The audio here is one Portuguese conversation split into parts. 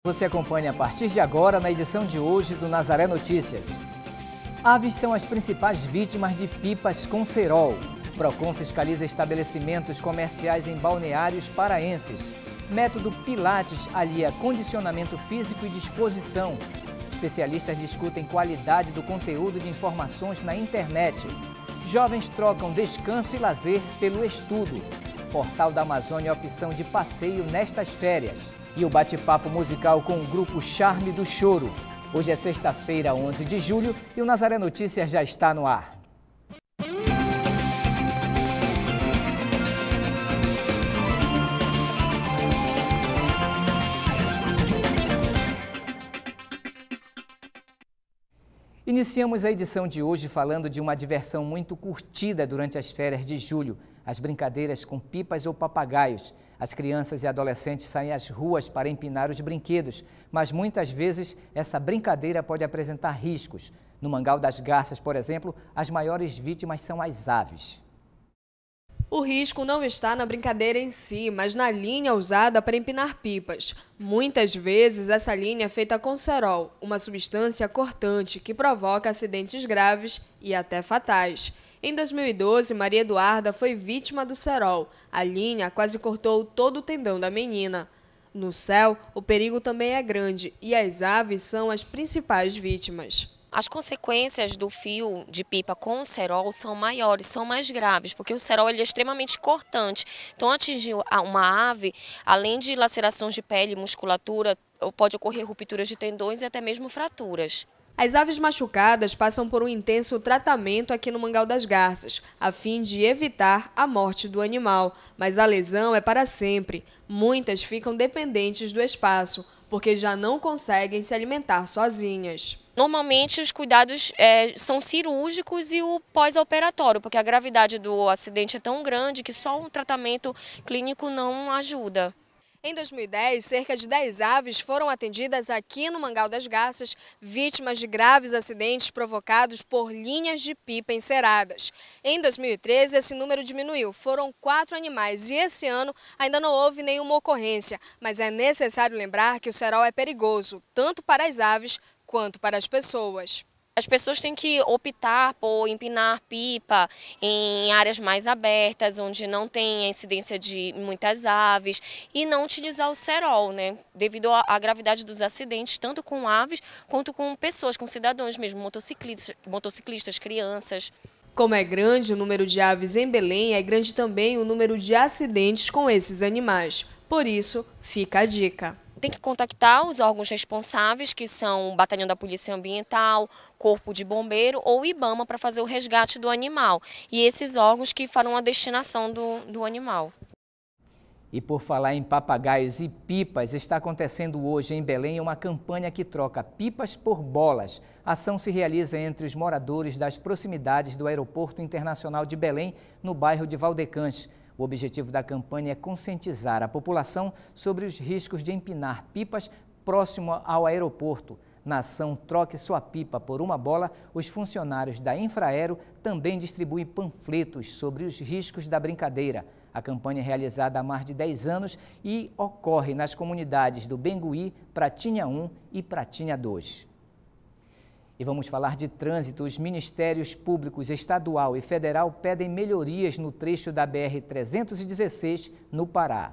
Você acompanha a partir de agora na edição de hoje do Nazaré Notícias. Aves são as principais vítimas de pipas com cerol. Procon fiscaliza estabelecimentos comerciais em balneários paraenses. Método Pilates alia condicionamento físico e disposição. Especialistas discutem qualidade do conteúdo de informações na internet. Jovens trocam descanso e lazer pelo estudo. Portal da Amazônia, opção de passeio nestas férias. E o bate-papo musical com o grupo Charme do Choro. Hoje é sexta-feira, 11 de julho, e o Nazaré Notícias já está no ar. Iniciamos a edição de hoje falando de uma diversão muito curtida durante as férias de julho, as brincadeiras com pipas ou papagaios. As crianças e adolescentes saem às ruas para empinar os brinquedos, mas muitas vezes essa brincadeira pode apresentar riscos. No Mangal das Garças, por exemplo, as maiores vítimas são as aves. O risco não está na brincadeira em si, mas na linha usada para empinar pipas. Muitas vezes essa linha é feita com cerol, uma substância cortante que provoca acidentes graves e até fatais. Em 2012, Maria Eduarda foi vítima do cerol. A linha quase cortou todo o tendão da menina. No céu, o perigo também é grande e as aves são as principais vítimas. As consequências do fio de pipa com o cerol são maiores, são mais graves, porque o cerol ele é extremamente cortante. Então, atingir uma ave, além de lacerações de pele e musculatura, pode ocorrer rupturas de tendões e até mesmo fraturas. As aves machucadas passam por um intenso tratamento aqui no Mangal das Garças, a fim de evitar a morte do animal. Mas a lesão é para sempre. Muitas ficam dependentes do espaço, porque já não conseguem se alimentar sozinhas. Normalmente os cuidados são cirúrgicos e o pós-operatório, porque a gravidade do acidente é tão grande que só um tratamento clínico não ajuda. Em 2010, cerca de 10 aves foram atendidas aqui no Mangal das Garças, vítimas de graves acidentes provocados por linhas de pipa enceradas. Em 2013, esse número diminuiu, foram 4 animais e esse ano ainda não houve nenhuma ocorrência. Mas é necessário lembrar que o cerol é perigoso, tanto para as aves quanto para as pessoas. As pessoas têm que optar por empinar pipa em áreas mais abertas, onde não tem a incidência de muitas aves, e não utilizar o cerol, né? Devido à gravidade dos acidentes, tanto com aves quanto com pessoas, com cidadãos mesmo, motociclistas, crianças. Como é grande o número de aves em Belém, é grande também o número de acidentes com esses animais. Por isso, fica a dica. Tem que contactar os órgãos responsáveis, que são o Batalhão da Polícia Ambiental, Corpo de Bombeiro ou IBAMA, para fazer o resgate do animal. E esses órgãos que farão a destinação do animal. E por falar em papagaios e pipas, está acontecendo hoje em Belém uma campanha que troca pipas por bolas. A ação se realiza entre os moradores das proximidades do Aeroporto Internacional de Belém, no bairro de Valdecães. O objetivo da campanha é conscientizar a população sobre os riscos de empinar pipas próximo ao aeroporto. Na ação Troque Sua Pipa por uma Bola, os funcionários da Infraero também distribuem panfletos sobre os riscos da brincadeira. A campanha é realizada há mais de 10 anos e ocorre nas comunidades do Bengui, Pratinha 1 e Pratinha 2. E vamos falar de trânsito. Os Ministérios Públicos Estadual e Federal pedem melhorias no trecho da BR-316, no Pará.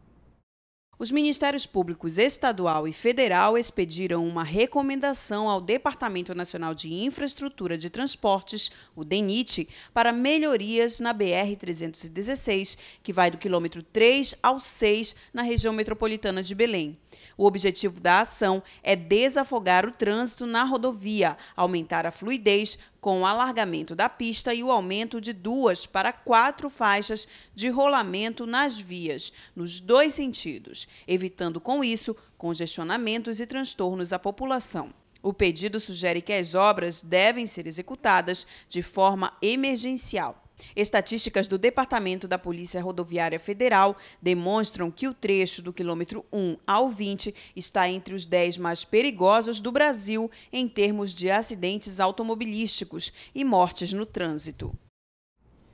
Os Ministérios Públicos Estadual e Federal expediram uma recomendação ao Departamento Nacional de Infraestrutura de Transportes, o DENIT, para melhorias na BR-316, que vai do quilômetro 3 ao 6, na região metropolitana de Belém. O objetivo da ação é desafogar o trânsito na rodovia, aumentar a fluidez com o alargamento da pista e o aumento de 2 para 4 faixas de rolamento nas vias, nos dois sentidos, evitando com isso congestionamentos e transtornos à população. O pedido sugere que as obras devem ser executadas de forma emergencial. Estatísticas do Departamento da Polícia Rodoviária Federal demonstram que o trecho do quilômetro 1 ao 20 está entre os 10 mais perigosos do Brasil em termos de acidentes automobilísticos e mortes no trânsito.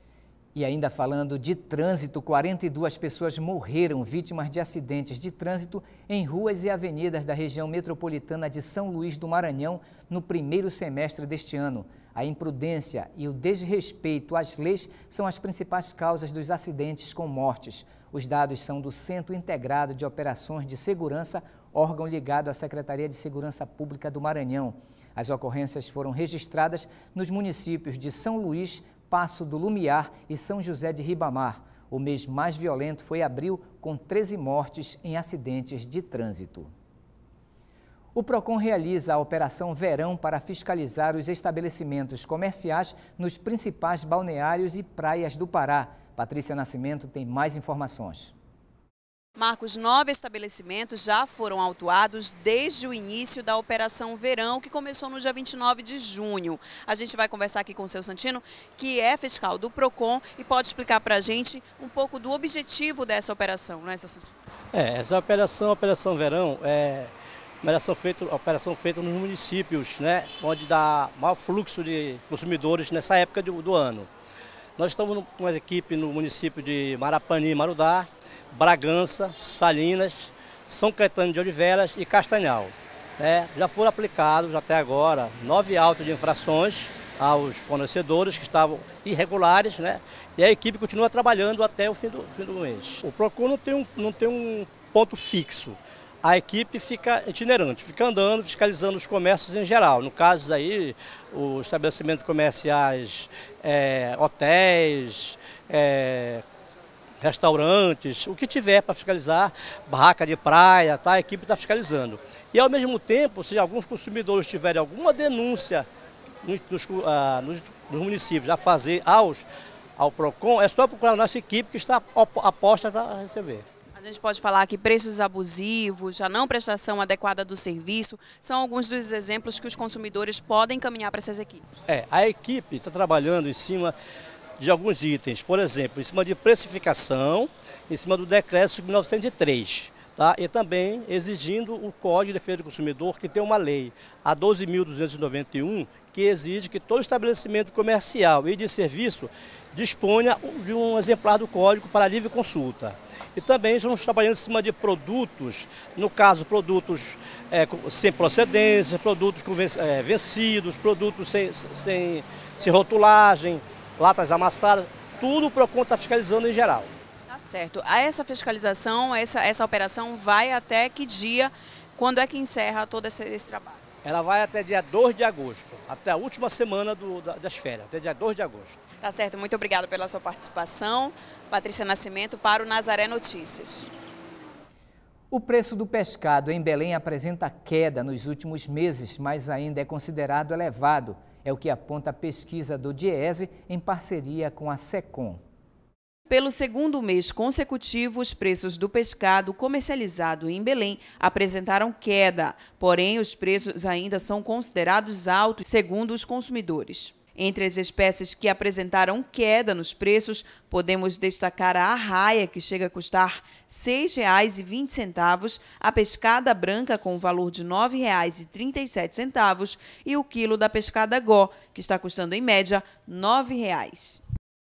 E ainda falando de trânsito, 42 pessoas morreram vítimas de acidentes de trânsito em ruas e avenidas da região metropolitana de São Luís do Maranhão no primeiro semestre deste ano. A imprudência e o desrespeito às leis são as principais causas dos acidentes com mortes. Os dados são do Centro Integrado de Operações de Segurança, órgão ligado à Secretaria de Segurança Pública do Maranhão. As ocorrências foram registradas nos municípios de São Luís, Passo do Lumiar e São José de Ribamar. O mês mais violento foi abril, com 13 mortes em acidentes de trânsito. O PROCON realiza a Operação Verão para fiscalizar os estabelecimentos comerciais nos principais balneários e praias do Pará. Patrícia Nascimento tem mais informações. Marcos, 9 estabelecimentos já foram autuados desde o início da Operação Verão, que começou no dia 29 de junho. A gente vai conversar aqui com o seu Santino, que é fiscal do PROCON, e pode explicar para a gente um pouco do objetivo dessa operação, não é, seu Santino? Essa Operação Verão, é uma operação feita nos municípios, né, onde dá maior fluxo de consumidores nessa época do ano. Nós estamos com uma equipe no município de Marapani e Marudá, Bragança, Salinas, São Caetano de Olivelas e Castanhal. Já foram aplicados até agora 9 autos de infrações aos fornecedores que estavam irregulares, né? E a equipe continua trabalhando até o fim do mês. O PROCON não tem um ponto fixo. A equipe fica itinerante, fica andando, fiscalizando os comércios em geral. No caso aí, os estabelecimentos comerciais, hotéis, restaurantes, o que tiver para fiscalizar, barraca de praia, tá? A equipe está fiscalizando. E ao mesmo tempo, se alguns consumidores tiverem alguma denúncia nos municípios a fazer ao PROCON, é só procurar a nossa equipe que está aposta para receber. A gente pode falar que preços abusivos, a não prestação adequada do serviço, são alguns dos exemplos que os consumidores podem encaminhar para essas equipes. A equipe está trabalhando em cima de alguns itens, por exemplo, em cima de precificação, em cima do decreto 1903, tá? E também exigindo o Código de Defesa do Consumidor, que tem uma lei, a 12.291, que exige que todo estabelecimento comercial e de serviço disponha de um exemplar do código para livre consulta. E também estamos trabalhando em cima de produtos, no caso, produtos sem procedência, produtos vencidos, produtos sem rotulagem, latas amassadas, tudo o PROCON está fiscalizando em geral. Tá certo. Essa fiscalização, essa operação vai até que dia? Quando é que encerra todo esse trabalho? Ela vai até dia 2 de agosto, até a última semana das férias, até dia 2 de agosto. Tá certo, muito obrigada pela sua participação. Patrícia Nascimento para o Nazaré Notícias. O preço do pescado em Belém apresenta queda nos últimos meses, mas ainda é considerado elevado. É o que aponta a pesquisa do DIEESE em parceria com a SECOM. Pelo segundo mês consecutivo, os preços do pescado comercializado em Belém apresentaram queda, porém os preços ainda são considerados altos, segundo os consumidores. Entre as espécies que apresentaram queda nos preços, podemos destacar a arraia, que chega a custar R$ 6,20, a pescada branca com o valor de R$ 9,37 e o quilo da pescada gó, que está custando em média R$ 9,00.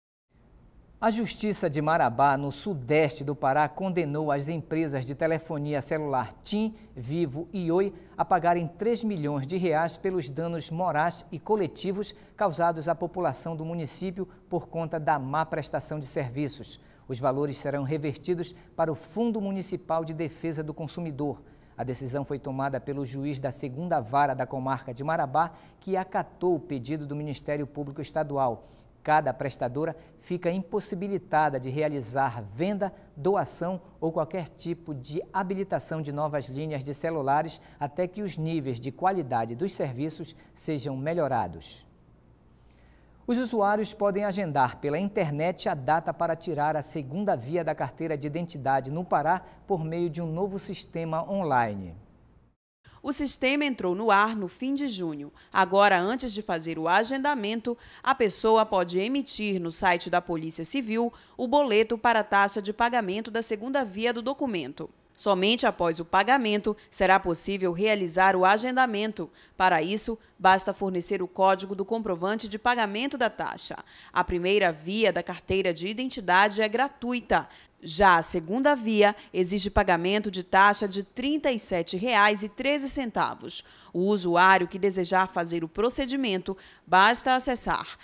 A Justiça de Marabá, no sudeste do Pará, condenou as empresas de telefonia celular TIM, Vivo e Oi a pagarem R$ 3 milhões pelos danos morais e coletivos causados à população do município por conta da má prestação de serviços. Os valores serão revertidos para o Fundo Municipal de Defesa do Consumidor. A decisão foi tomada pelo juiz da 2ª Vara da Comarca de Marabá, que acatou o pedido do Ministério Público Estadual. Cada prestadora fica impossibilitada de realizar venda, doação ou qualquer tipo de habilitação de novas linhas de celulares até que os níveis de qualidade dos serviços sejam melhorados. Os usuários podem agendar pela internet a data para tirar a 2ª via da carteira de identidade no Pará por meio de um novo sistema online. O sistema entrou no ar no fim de junho. Agora, antes de fazer o agendamento, a pessoa pode emitir no site da Polícia Civil o boleto para a taxa de pagamento da 2ª via do documento. Somente após o pagamento será possível realizar o agendamento. Para isso, basta fornecer o código do comprovante de pagamento da taxa. A primeira via da carteira de identidade é gratuita. Já a segunda via exige pagamento de taxa de R$ 37,13. O usuário que desejar fazer o procedimento, basta acessar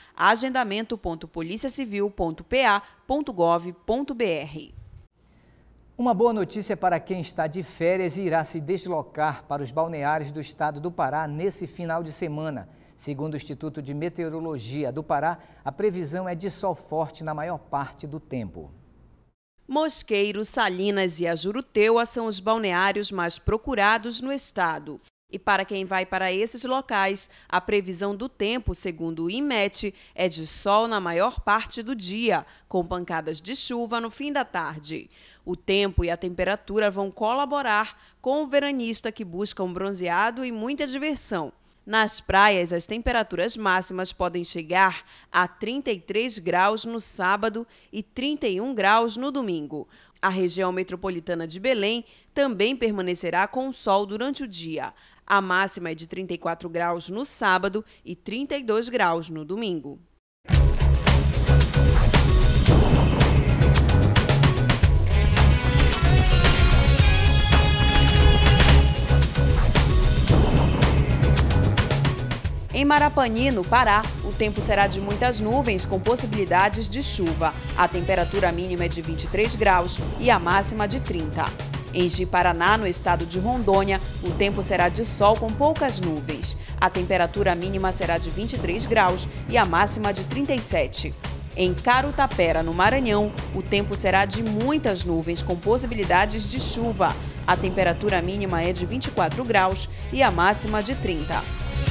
agendamento.policiacivil.pa.gov.br. Uma boa notícia para quem está de férias e irá se deslocar para os balneários do estado do Pará nesse final de semana. Segundo o Instituto de Meteorologia do Pará, a previsão é de sol forte na maior parte do tempo. Mosqueiro, Salinas e Ajuruteua são os balneários mais procurados no estado. E para quem vai para esses locais, a previsão do tempo, segundo o INMET, é de sol na maior parte do dia, com pancadas de chuva no fim da tarde. O tempo e a temperatura vão colaborar com o veranista que busca um bronzeado e muita diversão. Nas praias, as temperaturas máximas podem chegar a 33 graus no sábado e 31 graus no domingo. A região metropolitana de Belém também permanecerá com sol durante o dia. A máxima é de 34 graus no sábado e 32 graus no domingo. Em Marapani, no Pará, o tempo será de muitas nuvens com possibilidades de chuva. A temperatura mínima é de 23 graus e a máxima de 30. Em Ji-Paraná, no estado de Rondônia, o tempo será de sol com poucas nuvens. A temperatura mínima será de 23 graus e a máxima de 37. Em Carutapera, no Maranhão, o tempo será de muitas nuvens com possibilidades de chuva. A temperatura mínima é de 24 graus e a máxima de 30.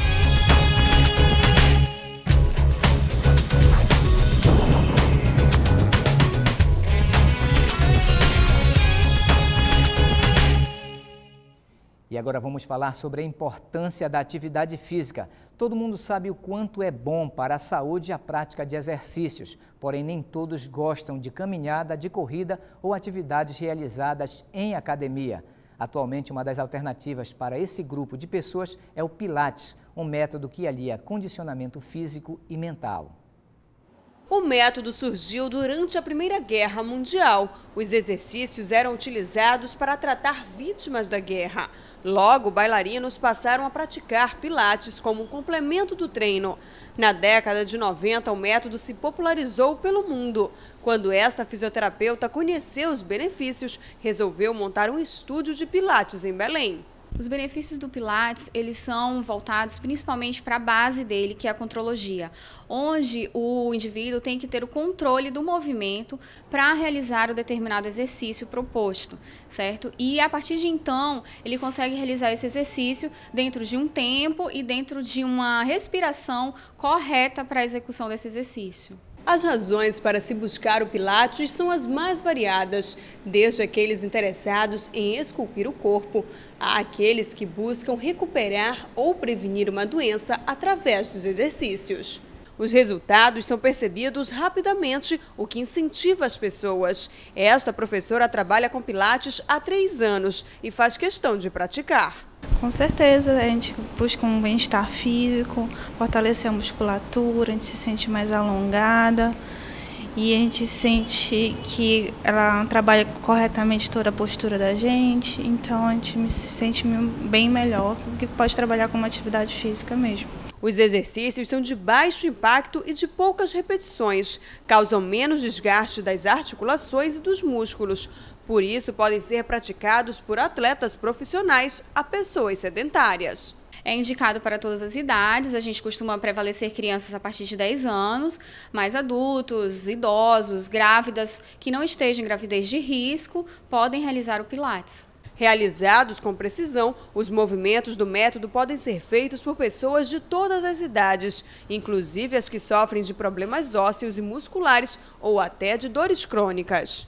E agora vamos falar sobre a importância da atividade física. Todo mundo sabe o quanto é bom para a saúde a prática de exercícios, porém nem todos gostam de caminhada, de corrida ou atividades realizadas em academia. Atualmente, uma das alternativas para esse grupo de pessoas é o Pilates, um método que alia condicionamento físico e mental. O método surgiu durante a Primeira Guerra Mundial. Os exercícios eram utilizados para tratar vítimas da guerra. Logo, bailarinos passaram a praticar pilates como um complemento do treino. Na década de 90, o método se popularizou pelo mundo. Quando esta fisioterapeuta conheceu os benefícios, resolveu montar um estúdio de pilates em Belém. Os benefícios do Pilates, eles são voltados principalmente para a base dele, que é a contrologia, onde o indivíduo tem que ter o controle do movimento para realizar o determinado exercício proposto, certo? E a partir de então, ele consegue realizar esse exercício dentro de um tempo e dentro de uma respiração correta para a execução desse exercício. As razões para se buscar o Pilates são as mais variadas, desde aqueles interessados em esculpir o corpo, a aqueles que buscam recuperar ou prevenir uma doença através dos exercícios. Os resultados são percebidos rapidamente, o que incentiva as pessoas. Esta professora trabalha com Pilates há 3 anos e faz questão de praticar. Com certeza, a gente busca um bem-estar físico, fortalecer a musculatura, a gente se sente mais alongada e a gente sente que ela trabalha corretamente toda a postura da gente, então a gente se sente bem melhor, porque pode trabalhar com uma atividade física mesmo. Os exercícios são de baixo impacto e de poucas repetições, causam menos desgaste das articulações e dos músculos. Por isso, podem ser praticados por atletas profissionais a pessoas sedentárias. É indicado para todas as idades, a gente costuma prevalecer crianças a partir de 10 anos, mas adultos, idosos, grávidas que não estejam em gravidez de risco podem realizar o Pilates. Realizados com precisão, os movimentos do método podem ser feitos por pessoas de todas as idades, inclusive as que sofrem de problemas ósseos e musculares ou até de dores crônicas.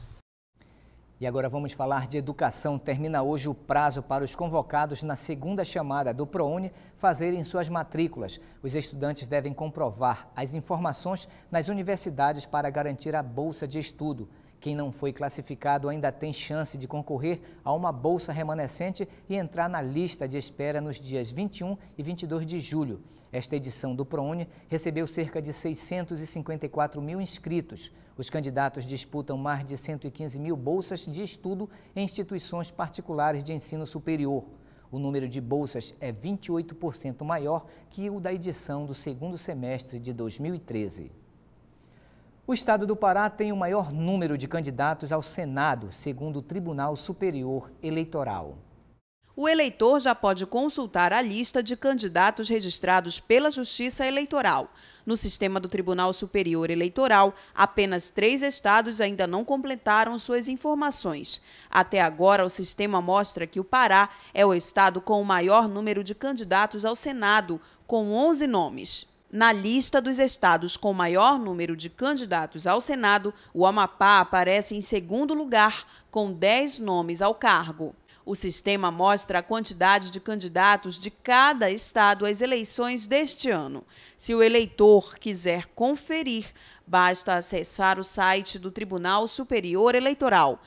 E agora vamos falar de educação. Termina hoje o prazo para os convocados na segunda chamada do ProUni fazerem suas matrículas. Os estudantes devem comprovar as informações nas universidades para garantir a bolsa de estudo. Quem não foi classificado ainda tem chance de concorrer a uma bolsa remanescente e entrar na lista de espera nos dias 21 e 22 de julho. Esta edição do ProUni recebeu cerca de 654 mil inscritos. Os candidatos disputam mais de 115 mil bolsas de estudo em instituições particulares de ensino superior. O número de bolsas é 28% maior que o da edição do segundo semestre de 2013. O estado do Pará tem o maior número de candidatos ao Senado, segundo o Tribunal Superior Eleitoral. O eleitor já pode consultar a lista de candidatos registrados pela Justiça Eleitoral. No sistema do Tribunal Superior Eleitoral, apenas 3 estados ainda não completaram suas informações. Até agora, o sistema mostra que o Pará é o estado com o maior número de candidatos ao Senado, com 11 nomes. Na lista dos estados com maior número de candidatos ao Senado, o Amapá aparece em segundo lugar, com 10 nomes ao cargo. O sistema mostra a quantidade de candidatos de cada estado às eleições deste ano. Se o eleitor quiser conferir, basta acessar o site do Tribunal Superior Eleitoral,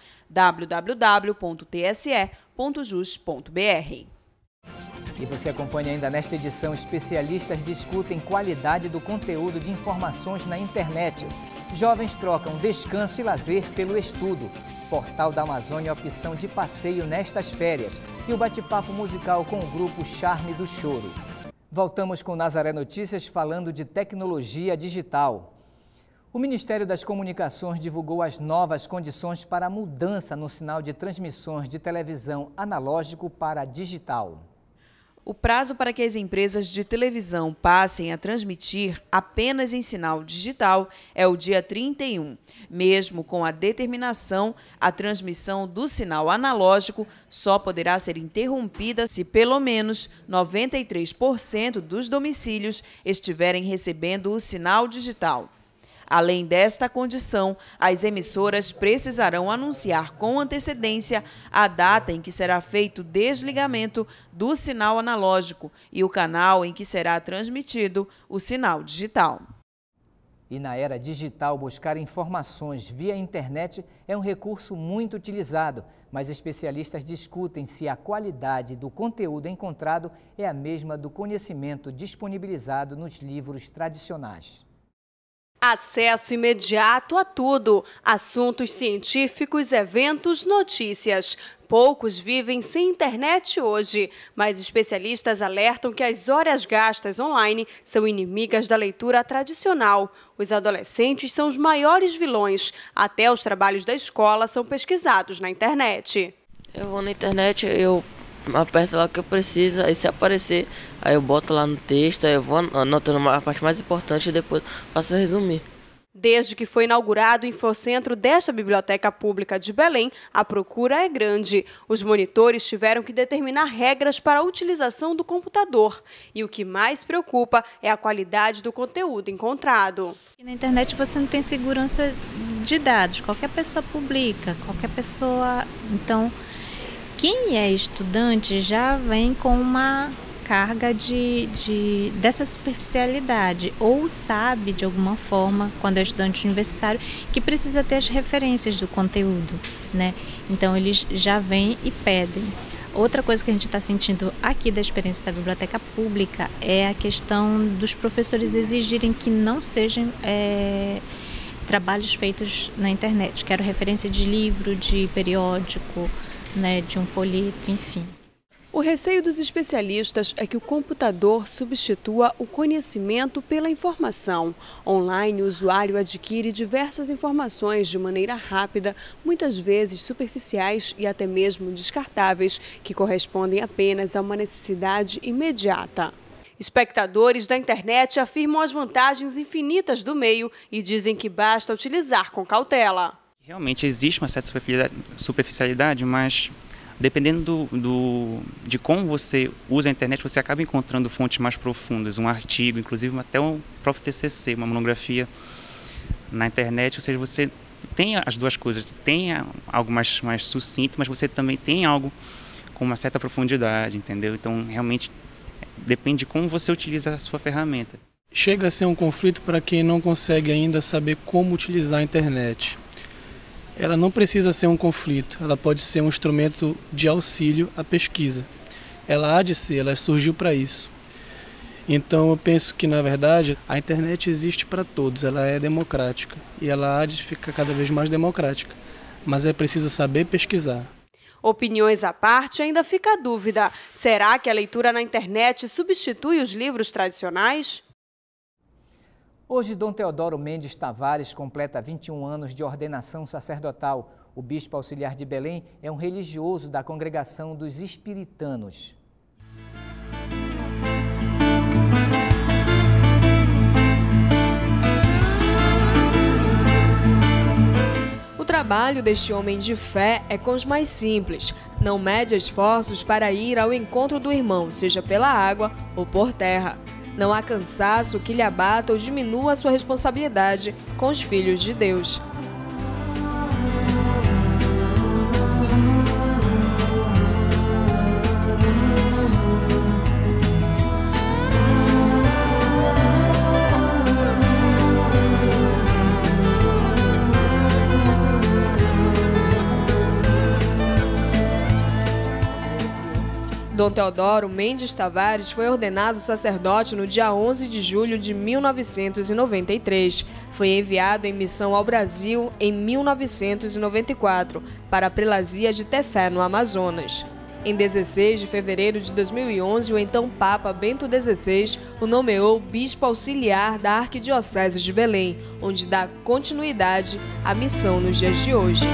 www.tse.jus.br. E você acompanha ainda nesta edição, especialistas discutem qualidade do conteúdo de informações na internet. Jovens trocam descanso e lazer pelo estudo. Portal da Amazônia é opção de passeio nestas férias. E o bate-papo musical com o grupo Charme do Choro. Voltamos com Nazaré Notícias falando de tecnologia digital. O Ministério das Comunicações divulgou as novas condições para a mudança no sinal de transmissões de televisão analógico para digital. O prazo para que as empresas de televisão passem a transmitir apenas em sinal digital é o dia 31. Mesmo com a determinação, a transmissão do sinal analógico só poderá ser interrompida se pelo menos 93% dos domicílios estiverem recebendo o sinal digital. Além desta condição, as emissoras precisarão anunciar com antecedência a data em que será feito o desligamento do sinal analógico e o canal em que será transmitido o sinal digital. E na era digital, buscar informações via internet é um recurso muito utilizado, mas especialistas discutem se a qualidade do conteúdo encontrado é a mesma do conhecimento disponibilizado nos livros tradicionais. Acesso imediato a tudo, assuntos científicos, eventos, notícias. Poucos vivem sem internet hoje, mas especialistas alertam que as horas gastas online são inimigas da leitura tradicional. Os adolescentes são os maiores vilões, até os trabalhos da escola são pesquisados na internet. Eu vou na internet, eu aperto lá o que eu preciso, aí se aparecer, aí eu boto lá no texto, aí eu vou anotando a parte mais importante e depois faço resumir. Desde que foi inaugurado o infocentro desta Biblioteca Pública de Belém, a procura é grande. Os monitores tiveram que determinar regras para a utilização do computador. E o que mais preocupa é a qualidade do conteúdo encontrado. Na internet você não tem segurança de dados, qualquer pessoa publica, qualquer pessoa... Então, quem é estudante já vem com uma carga dessa superficialidade, ou sabe de alguma forma, quando é estudante universitário, que precisa ter as referências do conteúdo, né? Então eles já vêm e pedem. Outra coisa que a gente está sentindo aqui da experiência da biblioteca pública é a questão dos professores exigirem que não sejam trabalhos feitos na internet. Quero referência de livro, de periódico, né, de um folheto, enfim. O receio dos especialistas é que o computador substitua o conhecimento pela informação. Online, o usuário adquire diversas informações de maneira rápida, muitas vezes superficiais e até mesmo descartáveis, que correspondem apenas a uma necessidade imediata. Espectadores da internet afirmam as vantagens infinitas do meio e dizem que basta utilizar com cautela. Realmente existe uma certa superficialidade, mas dependendo de como você usa a internet, você acaba encontrando fontes mais profundas, um artigo, inclusive até um próprio TCC, uma monografia na internet, ou seja, você tem as duas coisas, tem algo mais sucinto, mas você também tem algo com uma certa profundidade, entendeu? Então, realmente, depende de como você utiliza a sua ferramenta. Chega a ser um conflito para quem não consegue ainda saber como utilizar a internet. ela não precisa ser um conflito, ela pode ser um instrumento de auxílio à pesquisa. Ela há de ser, ela surgiu para isso. Então eu penso que, na verdade, a internet existe para todos, ela é democrática e ela há de ficar cada vez mais democrática, mas é preciso saber pesquisar. Opiniões à parte, ainda fica a dúvida: será que a leitura na internet substitui os livros tradicionais? Hoje, Dom Teodoro Mendes Tavares completa 21 anos de ordenação sacerdotal. O bispo auxiliar de Belém é um religioso da congregação dos Espiritanos. O trabalho deste homem de fé é com os mais simples. Não mede esforços para ir ao encontro do irmão, seja pela água ou por terra. Não há cansaço que lhe abata ou diminua a sua responsabilidade com os filhos de Deus. Dom Teodoro Mendes Tavares foi ordenado sacerdote no dia 11 de julho de 1993. Foi enviado em missão ao Brasil em 1994 para a prelazia de Tefé, no Amazonas. Em 16 de fevereiro de 2011, o então Papa Bento XVI o nomeou bispo auxiliar da Arquidiocese de Belém, onde dá continuidade à missão nos dias de hoje.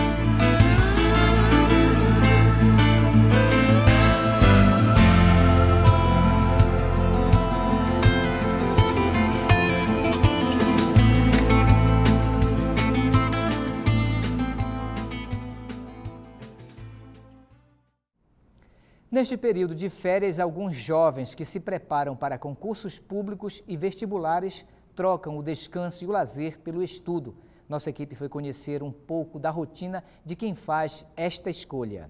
Neste período de férias, alguns jovens que se preparam para concursos públicos e vestibulares trocam o descanso e o lazer pelo estudo. Nossa equipe foi conhecer um pouco da rotina de quem faz esta escolha.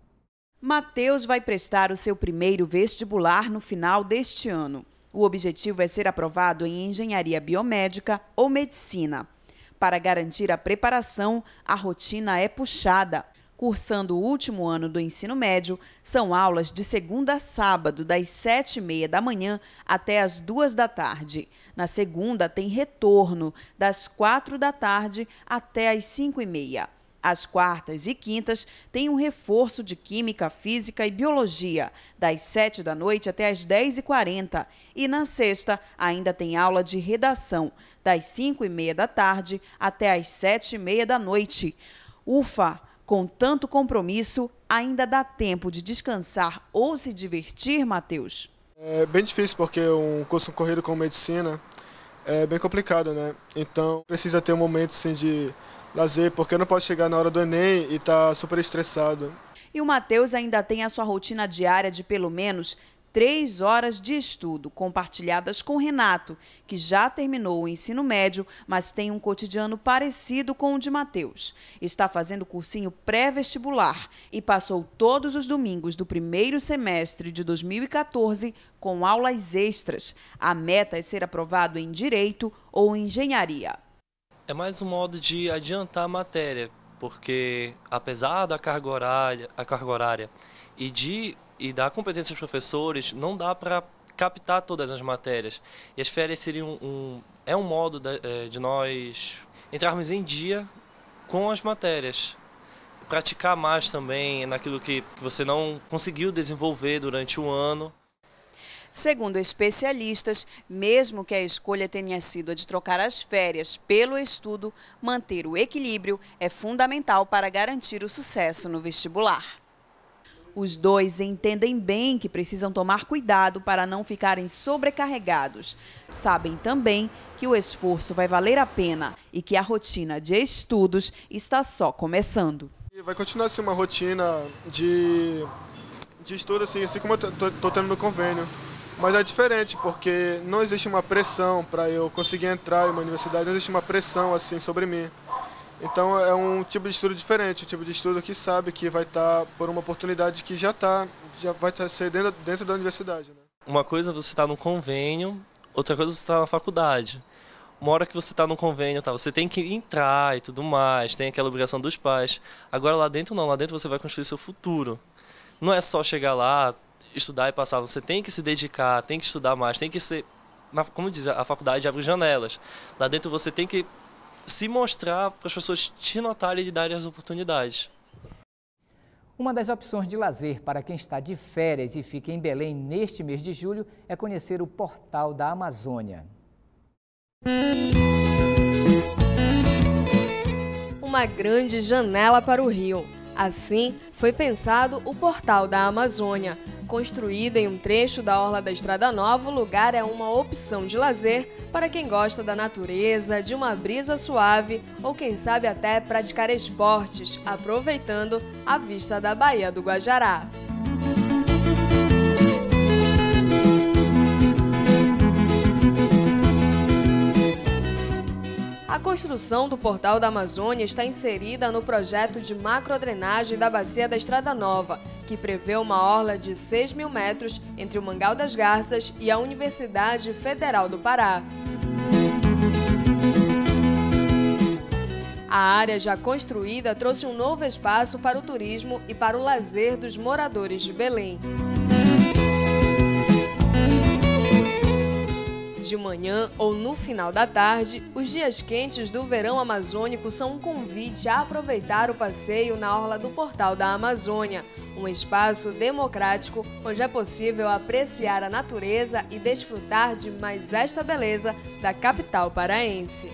Mateus vai prestar o seu primeiro vestibular no final deste ano. O objetivo é ser aprovado em engenharia biomédica ou medicina. Para garantir a preparação, a rotina é puxada. Cursando o último ano do ensino médio, são aulas de segunda a sábado, das 7h30 da manhã até as 2 da tarde. Na segunda, tem retorno, das 4 da tarde até as 5h30. Às quartas e quintas, tem um reforço de Química, Física e Biologia, das 7 da noite até as 10h40. E na sexta, ainda tem aula de redação, das 5h30 da tarde até as 7h30 da noite. Ufa! Com tanto compromisso, ainda dá tempo de descansar ou se divertir, Mateus? É bem difícil porque um curso concorrido com medicina é bem complicado, né? Então precisa ter um momento assim, de lazer, porque não pode chegar na hora do Enem e estar super estressado. E o Mateus ainda tem a sua rotina diária de pelo menos 3 horas de estudo, compartilhadas com Renato, que já terminou o ensino médio, mas tem um cotidiano parecido com o de Mateus. Está fazendo cursinho pré-vestibular e passou todos os domingos do primeiro semestre de 2014 com aulas extras. A meta é ser aprovado em Direito ou Engenharia. É mais um modo de adiantar a matéria, porque apesar da carga horária e da competência dos professores, não dá para captar todas as matérias. E as férias seriam um modo de nós entrarmos em dia com as matérias. Praticar mais também naquilo que você não conseguiu desenvolver durante o ano. Segundo especialistas, mesmo que a escolha tenha sido a de trocar as férias pelo estudo, manter o equilíbrio é fundamental para garantir o sucesso no vestibular. Os dois entendem bem que precisam tomar cuidado para não ficarem sobrecarregados. Sabem também que o esforço vai valer a pena e que a rotina de estudos está só começando. Vai continuar assim, uma rotina de estudo assim como eu estou tendo no convênio. Mas é diferente porque não existe uma pressão para eu conseguir entrar em uma universidade, não existe uma pressão assim sobre mim. Então é um tipo de estudo diferente, um tipo de estudo que sabe que vai estar por uma oportunidade que já vai ser dentro da universidade. Né? Uma coisa é você estar no convênio, outra coisa é você estar na faculdade. uma hora que você está no convênio, tá, você tem que entrar e tudo mais, tem aquela obrigação dos pais. Agora lá dentro não, lá dentro você vai construir seu futuro. Não é só chegar lá, estudar e passar, você tem que se dedicar, tem que estudar mais, tem que ser, como diz, a faculdade abre janelas. Lá dentro você tem que se mostrar para as pessoas te notarem e darem as oportunidades. Uma das opções de lazer para quem está de férias e fica em Belém neste mês de julho é conhecer o Portal da Amazônia. Uma grande janela para o rio. Assim, foi pensado o Portal da Amazônia. Construído em um trecho da orla da Estrada Nova, o lugar é uma opção de lazer para quem gosta da natureza, de uma brisa suave ou quem sabe até praticar esportes, aproveitando a vista da Baía do Guajará. A construção do Portal da Amazônia está inserida no projeto de macrodrenagem da Bacia da Estrada Nova, que prevê uma orla de 6.000 metros entre o Mangal das Garças e a Universidade Federal do Pará. A área já construída trouxe um novo espaço para o turismo e para o lazer dos moradores de Belém. De manhã ou no final da tarde, os dias quentes do verão amazônico são um convite a aproveitar o passeio na orla do Portal da Amazônia, um espaço democrático onde é possível apreciar a natureza e desfrutar de mais esta beleza da capital paraense.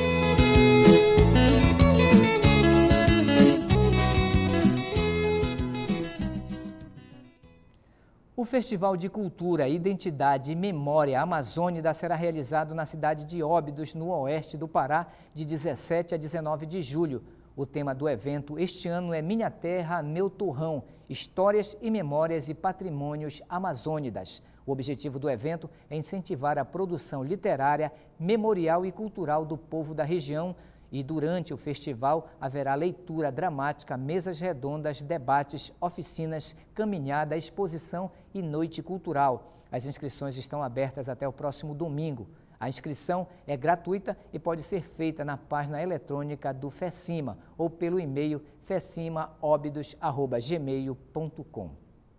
O Festival de Cultura, Identidade e Memória Amazônida será realizado na cidade de Óbidos, no oeste do Pará, de 17 a 19 de julho. O tema do evento este ano é Minha Terra, Meu Torrão, Histórias e Memórias e Patrimônios Amazônidas. O objetivo do evento é incentivar a produção literária, memorial e cultural do povo da região. E durante o festival haverá leitura dramática, mesas redondas, debates, oficinas, caminhada, exposição e noite cultural. As inscrições estão abertas até o próximo domingo. A inscrição é gratuita e pode ser feita na página eletrônica do FECIMA ou pelo e-mail fecimaobidos@gmail.com.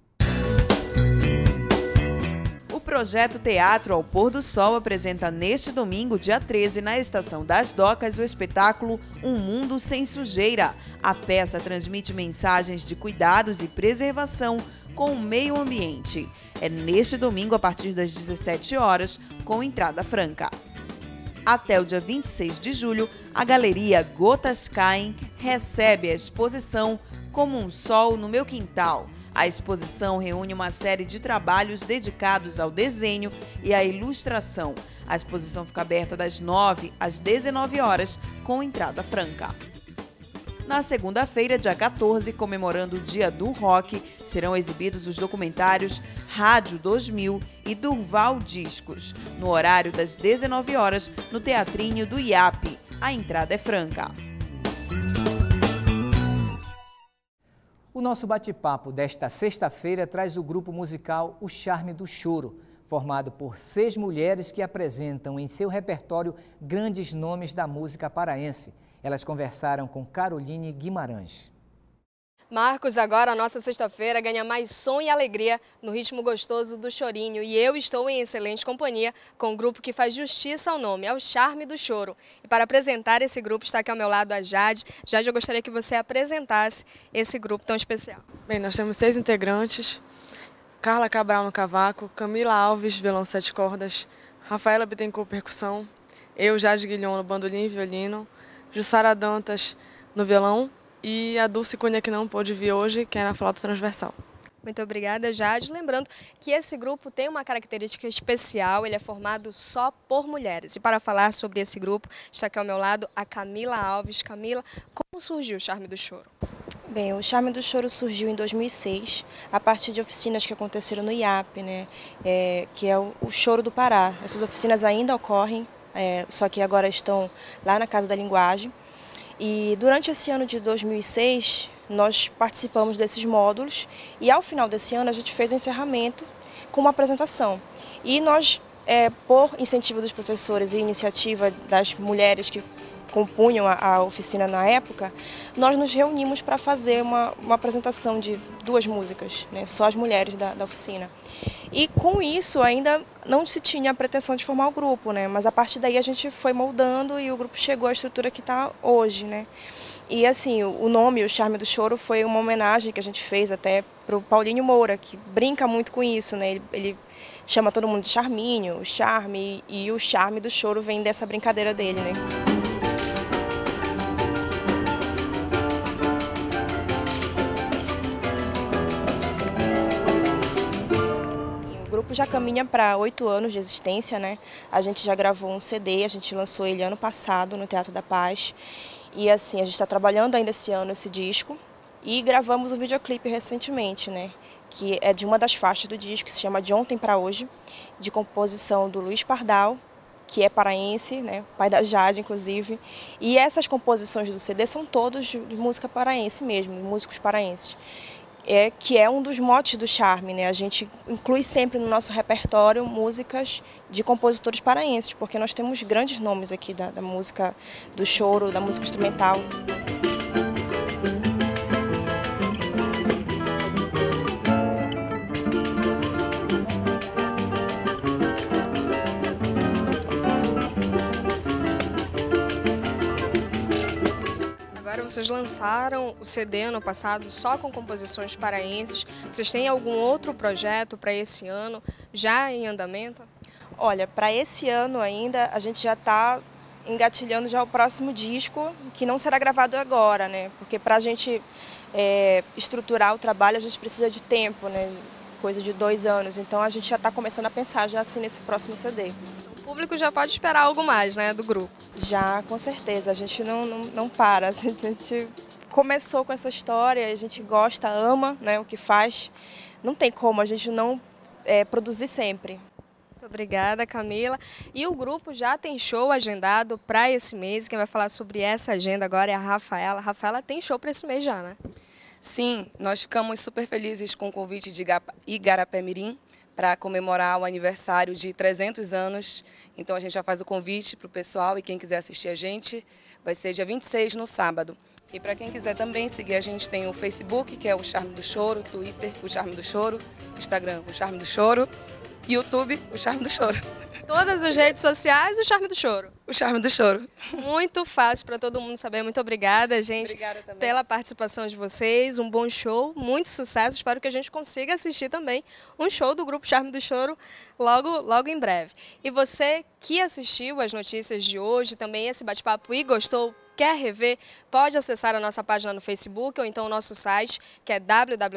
O projeto Teatro ao Pôr do Sol apresenta neste domingo, dia 13, na Estação das Docas, o espetáculo Um Mundo Sem Sujeira. A peça transmite mensagens de cuidados e preservação com o meio ambiente. É neste domingo, a partir das 17 horas, com entrada franca. Até o dia 26 de julho, a Galeria Gotas Caem recebe a exposição Como um Sol no Meu Quintal. A exposição reúne uma série de trabalhos dedicados ao desenho e à ilustração. A exposição fica aberta das 9 às 19 horas, com entrada franca. Na segunda-feira, dia 14, comemorando o Dia do Rock, serão exibidos os documentários Rádio 2000 e Durval Discos, no horário das 19 horas, no Teatrinho do IAP. A entrada é franca. O nosso bate-papo desta sexta-feira traz o grupo musical O Charme do Choro, formado por 6 mulheres que apresentam em seu repertório grandes nomes da música paraense. Elas conversaram com Caroline Guimarães. Marcos, agora a nossa sexta-feira ganha mais som e alegria no ritmo gostoso do chorinho. E eu estou em excelente companhia com um grupo que faz justiça ao nome, é o Charme do Choro. E para apresentar esse grupo está aqui ao meu lado a Jade. Jade, eu gostaria que você apresentasse esse grupo tão especial. Bem, nós temos 6 integrantes. Carla Cabral no cavaco, Camila Alves, violão 7 cordas, Rafaela Bittencourt, percussão, eu, Jade Guilhom, no bandolim e violino, Jussara Dantas no violão, e a Dulce Cunha, que não pôde vir hoje, que é na flauta transversal. Muito obrigada, Jade. Lembrando que esse grupo tem uma característica especial, ele é formado só por mulheres. E para falar sobre esse grupo, está aqui ao meu lado a Camila Alves. Camila, como surgiu o Charme do Choro? Bem, o Charme do Choro surgiu em 2006, a partir de oficinas que aconteceram no IAP, né? Que é o Choro do Pará. Essas oficinas ainda ocorrem, só que agora estão lá na Casa da Linguagem. E durante esse ano de 2006, nós participamos desses módulos e ao final desse ano a gente fez o encerramento com uma apresentação. E nós por incentivo dos professores e iniciativa das mulheres que compunham a oficina na época, nós nos reunimos para fazer uma apresentação de 2 músicas, né, só as mulheres da oficina. E com isso ainda não se tinha a pretensão de formar o grupo, né, mas a partir daí a gente foi moldando e o grupo chegou à estrutura que está hoje, né. E assim, o nome, o Charme do Choro, foi uma homenagem que a gente fez até para o Paulinho Moura, que brinca muito com isso, né, ele chama todo mundo de Charminho, o charme, e o charme do choro vem dessa brincadeira dele, né. O grupo já caminha para 8 anos de existência, né? A gente já gravou um CD, a gente lançou ele ano passado no Teatro da Paz. E assim, a gente está trabalhando ainda esse ano esse disco e gravamos um videoclipe recentemente, né? Que é de uma das faixas do disco, que se chama De Ontem para Hoje, de composição do Luiz Pardal, que é paraense, né? Pai da Jade, inclusive. E essas composições do CD são todas de música paraense mesmo, músicos paraenses. Que é um dos motes do Charme, né? A gente inclui sempre no nosso repertório músicas de compositores paraenses, porque nós temos grandes nomes aqui da música do choro, da música instrumental. Vocês lançaram o CD ano passado só com composições paraenses. Vocês têm algum outro projeto para esse ano já em andamento? Olha, para esse ano ainda a gente já está engatilhando já o próximo disco, que não será gravado agora, né? Porque para a gente estruturar o trabalho a gente precisa de tempo, né? Coisa de 2 anos. Então a gente já está começando a pensar já assim nesse próximo CD. O público já pode esperar algo mais, né, do grupo? Já, com certeza. A gente não para. A gente começou com essa história, a gente gosta, ama, né, o que faz. Não tem como a gente não produzir sempre. Muito obrigada, Camila. E o grupo já tem show agendado para esse mês. Quem vai falar sobre essa agenda agora é a Rafaela. Rafaela, tem show para esse mês já, né? Sim, nós ficamos super felizes com o convite de Igarapé-Mirim para comemorar o aniversário de 300 anos. Então a gente já faz o convite para o pessoal e quem quiser assistir a gente, vai ser dia 26 no sábado. E para quem quiser também seguir a gente tem o Facebook, que é o Charme do Choro, Twitter, o Charme do Choro, Instagram, o Charme do Choro, YouTube, o Charme do Choro. Todas as redes sociais, o Charme do Choro. O Charme do Choro. Muito fácil para todo mundo saber. Muito obrigada, gente, pela participação de vocês. Um bom show, muito sucesso. Espero que a gente consiga assistir também um show do grupo Charme do Choro logo em breve. E você que assistiu as notícias de hoje, também esse bate-papo e gostou, quer rever, pode acessar a nossa página no Facebook ou então o nosso site, que é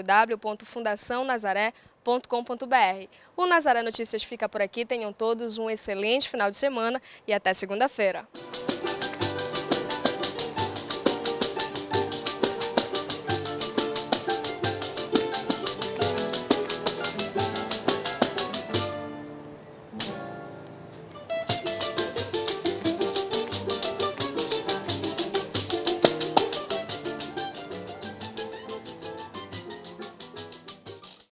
www.fundacionazaré.com.br. O Nazaré Notícias fica por aqui. Tenham todos um excelente final de semana e até segunda-feira.